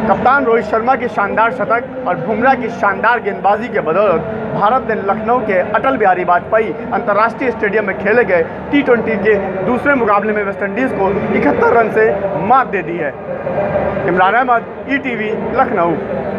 कप्तान रोहित शर्मा की शानदार शतक और बुमराह की शानदार गेंदबाजी के बदौलत भारत ने लखनऊ के अटल बिहारी वाजपेयी अंतर्राष्ट्रीय स्टेडियम में खेले गए T20 के दूसरे मुकाबले में वेस्टइंडीज़ को 71 रन से मात दे दी है। इमरान अहमद, ETV, लखनऊ।